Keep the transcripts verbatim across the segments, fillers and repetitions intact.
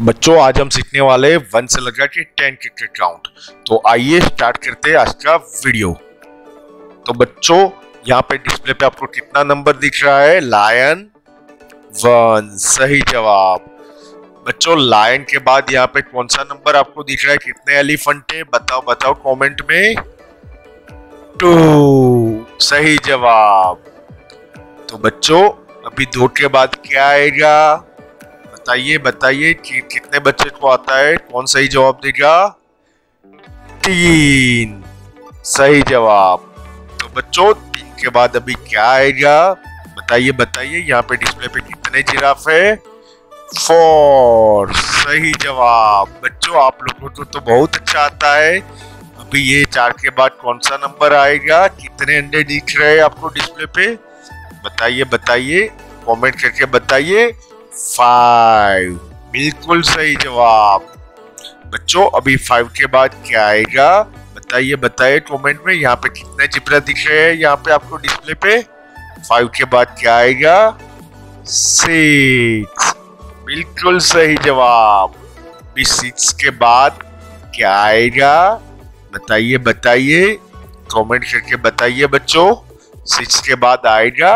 बच्चों आज हम सीखने वाले वन से लगा के टेन के काउंट। तो आइए स्टार्ट करते हैं आज का वीडियो। तो बच्चों यहाँ पे डिस्प्ले पे आपको कितना नंबर दिख रहा है? लायन वन, सही जवाब। बच्चों लायन के बाद यहाँ पे कौन सा नंबर आपको दिख रहा है? कितने एलिफेंट है? बताओ बताओ कमेंट में। टू, सही जवाब। तो बच्चों अभी दो के बाद क्या आएगा? बताइए बताइए कि कितने बच्चे को आता है? कौन सही जवाब देगा? तीन, सही जवाब। तो बच्चों तीन के बाद अभी क्या आएगा? बताइए बताइए। यहाँ पे डिस्प्ले पे कितने जिराफ है? फोर, सही जवाब। बच्चों आप लोगों को तो बहुत अच्छा आता है। अभी ये चार के बाद कौन सा नंबर आएगा? कितने अंडे दिख रहे हैं आपको डिस्प्ले पे? बताइए बताइए, कमेंट करके बताइए। फाइव, बिल्कुल सही जवाब। बच्चों अभी फाइव के बाद क्या आएगा? बताइए बताइए कमेंट में। यहाँ पे कितने जिब्रा दिख रहे हैं यहाँ पे आपको डिस्प्ले पे? फाइव के बाद क्या आएगा? सिक्स, बिल्कुल सही जवाब। अभी सिक्स के बाद क्या आएगा? बताइए बताइए, कमेंट करके बताइए बच्चों। सिक्स के बाद आएगा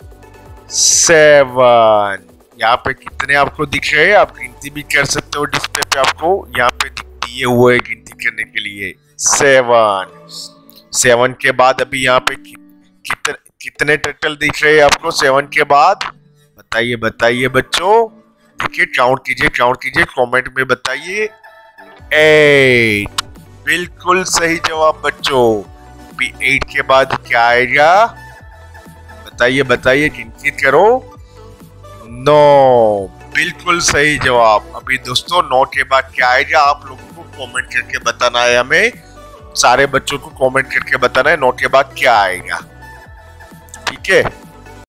सेवन। यहाँ पे कितने आपको दिख रहे हैं? आप गिनती भी कर सकते हो डिस्प्ले पे, आपको यहाँ पे दिए हुए हैं गिनती करने के लिए। सेवन, सेवन के बाद अभी यहाँ पे कि, कितने कितने टर्टल दिख रहे हैं आपको सेवन के बाद? बताइए बताइए बच्चों। देखिए काउंट कीजिए काउंट कीजिए, कमेंट में बताइए। एट, बिल्कुल सही जवाब बच्चों। अभी एट के बाद क्या आएगा? बताइए बताइए, गिनती करो। नौ, बिल्कुल सही जवाब। अभी दोस्तों नौ के बाद क्या आएगा? आप लोगों को कमेंट करके बताना है, हमें सारे बच्चों को कमेंट करके बताना है नौ के बाद क्या आएगा। ठीक है।